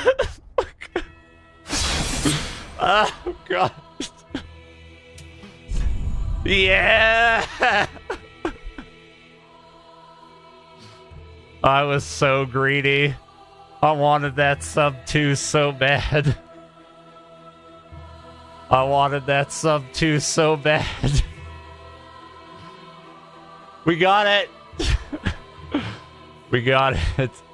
Oh, God. Yeah! I was so greedy. I wanted that sub 2 so bad. I wanted that sub 2 so bad. We got it. We got it.